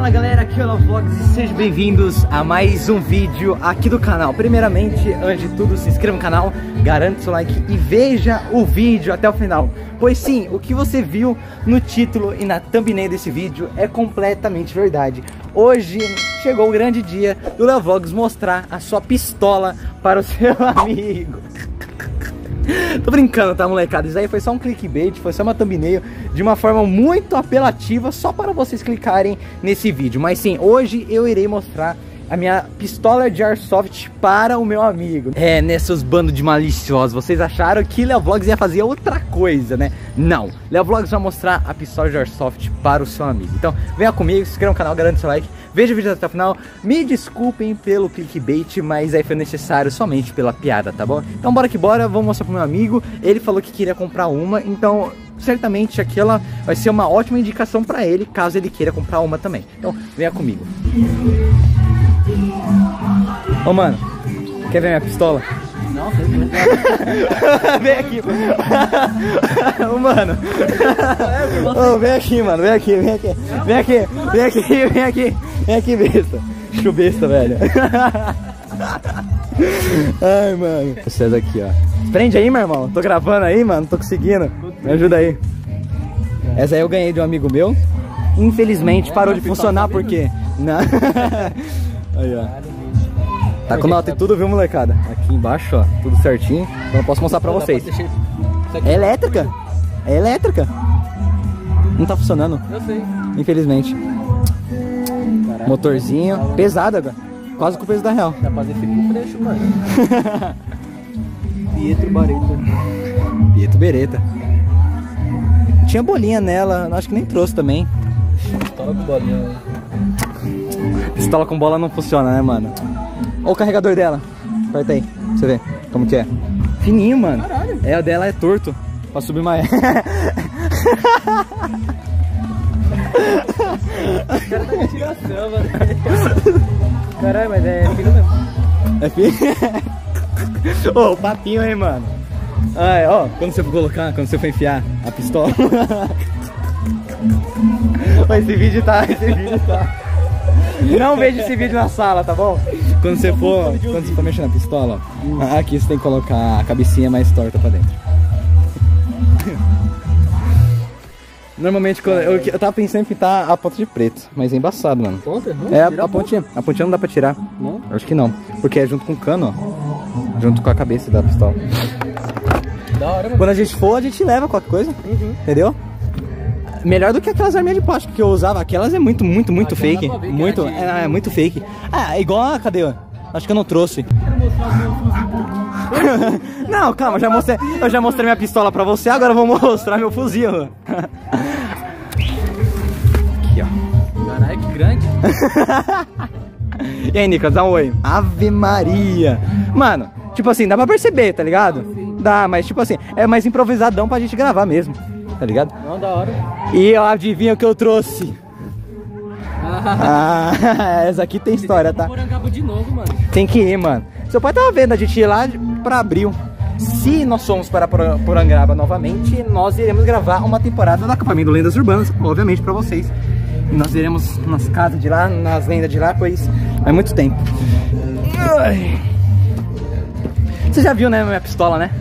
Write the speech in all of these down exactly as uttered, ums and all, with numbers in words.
Fala galera, aqui é o Vlogs e sejam bem-vindos a mais um vídeo aqui do canal. Primeiramente, antes de tudo, se inscreva no canal, garante seu like e veja o vídeo até o final. Pois sim, o que você viu no título e na thumbnail desse vídeo é completamente verdade. Hoje chegou o grande dia do Léo Vlogs mostrar a sua pistola para o seu amigo. Tô brincando, tá, molecada? Isso aí foi só um clickbait, foi só uma thumbnail de uma forma muito apelativa, só para vocês clicarem nesse vídeo. Mas sim, hoje eu irei mostrar a minha pistola de airsoft para o meu amigo. É, nesses bandos de maliciosos, vocês acharam que Léo Vlogs ia fazer outra coisa, né? Não, Léo Vlogs vai mostrar a pistola de airsoft para o seu amigo. Então, venha comigo, se inscreva no canal, garante seu like, veja o vídeo até o final. Me desculpem pelo clickbait, mas aí foi necessário somente pela piada, tá bom? Então bora que bora, vou mostrar pro meu amigo. Ele falou que queria comprar uma, então certamente aquela vai ser uma ótima indicação para ele, caso ele queira comprar uma também. Então, venha comigo. Ô oh, mano, quer ver minha pistola? Não, vem aqui. Ô oh, mano. Oh, vem aqui, mano, vem aqui, vem aqui. Vem aqui, vem aqui, vem aqui. Vem aqui, besta. Chubesta, velho. Ai, mano. Essa daqui, ó. Prende aí, meu irmão. Tô gravando aí, mano. Tô conseguindo. Me ajuda aí. Essa aí eu ganhei de um amigo meu. Infelizmente parou de funcionar porque... Não. Aí, ó. Tá com nota e tudo, viu, molecada? Aqui embaixo, ó, tudo certinho. Então eu posso mostrar pra vocês. É elétrica. É elétrica. Não tá funcionando. Eu sei. Infelizmente. Caraca. Motorzinho. Pesado agora. Quase com o peso da real. Dá pra fazer filho com trecho, mano. Pietro Beretta. Pietro Beretta. Tinha bolinha nela. Acho que nem trouxe também. Pistola com bolinha. Pistola com bola não funciona, né, mano? Olha o carregador dela. Aperta aí, pra você ver como que é. Fininho, mano. Caralho. É, o dela é torto. Pra subir mais. O cara tá com tiração, mano. Caralho, mas é fino mesmo. É fino? Ô, oh, o papinho aí, mano. Ai, ó, quando você for colocar, quando você for enfiar a pistola. Esse vídeo tá, esse vídeo tá. Não veja esse vídeo na sala, tá bom? Quando você for, quando você for mexer na pistola, ó, aqui você tem que colocar a cabecinha mais torta pra dentro. Normalmente, quando eu, eu tava pensando em pintar a ponta de preto, mas é embaçado, mano. Ponta? Não, é, a, a pontinha. A pontinha não dá pra tirar. Não? Eu acho que não. Porque é junto com o cano, ó. Junto com a cabeça da pistola. Da hora, mano. Quando a gente for, a gente leva qualquer coisa. Uhum. Entendeu? Melhor do que aquelas arminhas de plástico que eu usava. Aquelas é muito, muito, muito fake. Muito, é, é muito fake. Ah, é igual a... Cadê? Acho que eu não trouxe. Não, calma, já mostrei, eu já mostrei minha pistola pra você. Agora eu vou mostrar meu fuzil. Aqui, ó. Caralho, que grande. E aí, Nicolas, dá um oi. Ave Maria. Mano, tipo assim, dá pra perceber, tá ligado? Dá, mas tipo assim, é mais improvisadão pra gente gravar mesmo. Tá ligado? Não, da hora. E ó, adivinha o que eu trouxe? Ah, essa aqui tem história, tá? De novo, mano. Tem que ir, mano. Seu pai tava vendo a gente ir lá pra abril. Se nós formos para Porangaba novamente, nós iremos gravar uma temporada do acampamento Lendas Urbanas, obviamente pra vocês. E nós iremos nas casas de lá, nas lendas de lá, pois é muito tempo. Ai. Você já viu, né, minha pistola, né?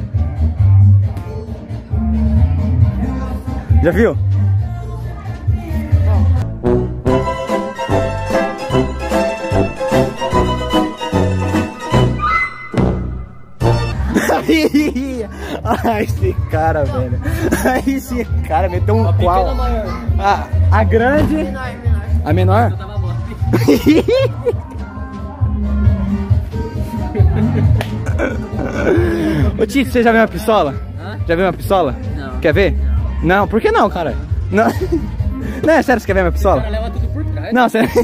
Já viu? Ai, esse cara, velho. Ai, esse cara meteu um qual. A, a grande. Menor, menor. A menor? Ô Tito, você já viu uma pistola? Hã? Já viu uma pistola? Não. Quer ver? Não. Não, por que não, cara? Não, não é sério, você quer ver minha pistola? O cara leva tudo por trás. Não, sério.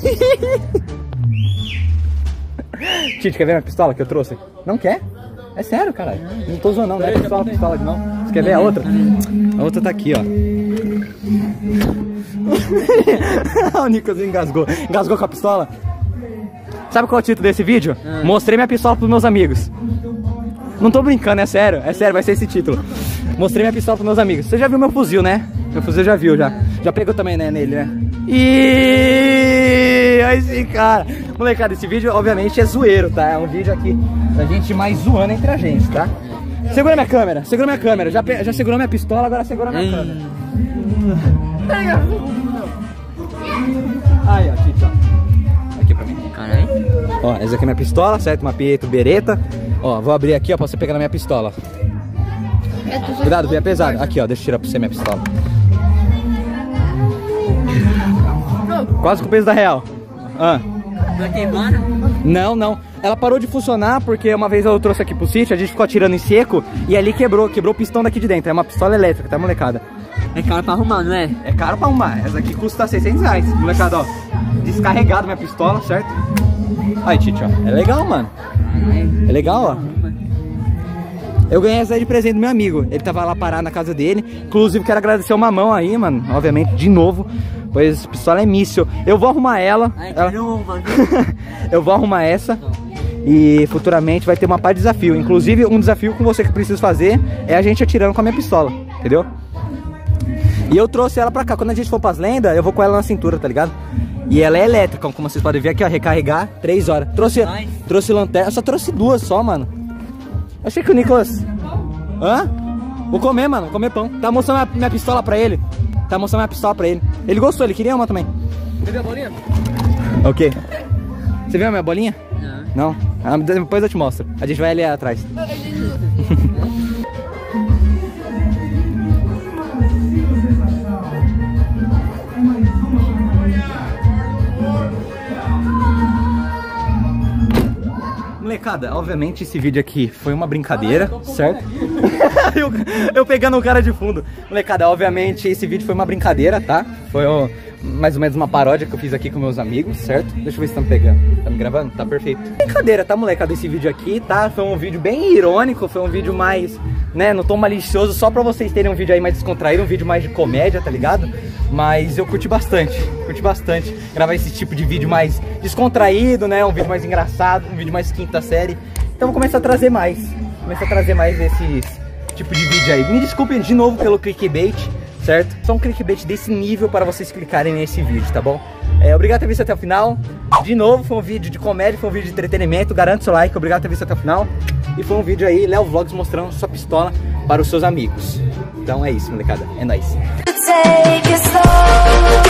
Tito, quer ver minha pistola que eu trouxe? Não quer? É sério, caralho. Não tô zoando não, não é pistola, pistola de não. Você quer ver a outra? A outra tá aqui, ó. O Nicolas engasgou. Engasgou com a pistola. Sabe qual é o título desse vídeo? Ah. Mostrei minha pistola pros meus amigos. Não tô brincando, é sério. É sério, vai ser esse título. Mostrei minha pistola pros meus amigos. Você já viu meu fuzil, né? Meu fuzil já viu, já. Já pegou também, né, nele, né? E... de cara. Molecada, esse vídeo obviamente é zoeiro, tá? É um vídeo aqui da gente mais zoando entre a gente, tá? Segura minha câmera, segura minha câmera. Já, já segurou minha pistola, agora segura minha câmera. Aí, ó, Tito, ó. Aqui pra mim. Caralho. Ó, essa aqui é minha pistola, certo? Uma Pietro Beretta. Ó, vou abrir aqui, ó, pra você pegar na minha pistola. Cuidado, é pesado. Aqui, ó, deixa eu tirar pra você minha pistola. Quase com o peso da real. Ah. Vai queimar? Não, não. Ela parou de funcionar porque uma vez eu trouxe aqui pro sítio, a gente ficou atirando em seco e ali quebrou, quebrou o pistão daqui de dentro. É uma pistola elétrica, tá, molecada? É caro pra arrumar, não é? É caro pra arrumar. Essa aqui custa seiscentos reais, molecada, ó. Descarregado minha pistola, certo? Aí, Tite, ó. É legal, mano. É legal, ó. Eu ganhei essa aí de presente do meu amigo. Ele tava lá parado na casa dele. Inclusive, quero agradecer o Mamão aí, mano. Obviamente, de novo. Pois a pistola é míssil. Eu vou arrumar ela. Ai, ela... não, Eu vou arrumar essa. E futuramente vai ter uma par de desafio. Inclusive, um desafio com você que precisa fazer é a gente atirando com a minha pistola. Entendeu? E eu trouxe ela pra cá. Quando a gente for pras lendas, eu vou com ela na cintura, tá ligado? E ela é elétrica, como vocês podem ver aqui, ó. Recarregar, três horas. Trouxe, Nice. trouxe lanterna. Eu só trouxe duas só, mano. Achei que o Nicolas... Hã? Vou comer, mano. Vou comer pão. Tá mostrando minha, minha pistola pra ele. Tá mostrando minha pistola pra ele. Ele gostou, ele queria uma também. Você viu a bolinha? O quê? Você viu a minha bolinha? Não. Não? Ah, depois eu te mostro. A gente vai ali atrás. Molecada, obviamente esse vídeo aqui foi uma brincadeira, certo? eu, eu pegando o cara de fundo. Molecada, obviamente esse vídeo foi uma brincadeira, tá? Foi ó, mais ou menos uma paródia que eu fiz aqui com meus amigos, certo? Deixa eu ver se tá me pegando. Tá me gravando? Tá perfeito. Brincadeira, tá, molecada, esse vídeo aqui, tá? Foi um vídeo bem irônico, foi um vídeo mais, né, no tom malicioso, só pra vocês terem um vídeo aí mais descontraído, um vídeo mais de comédia, tá ligado? Mas eu curti bastante, curti bastante gravar esse tipo de vídeo mais descontraído, né? Um vídeo mais engraçado, um vídeo mais quinta série. Então vou começar a trazer mais, começar a trazer mais esses tipo de vídeo aí. Me desculpem de novo pelo clickbait, certo? Só um clickbait desse nível para vocês clicarem nesse vídeo, tá bom? É, obrigado por ter visto até o final. De novo, foi um vídeo de comédia, foi um vídeo de entretenimento. Garanto seu like, obrigado por ter visto até o final. E foi um vídeo aí, Léo Vlogs, mostrando sua pistola para os seus amigos. Então é isso, molecada, é nóis. Take it slow.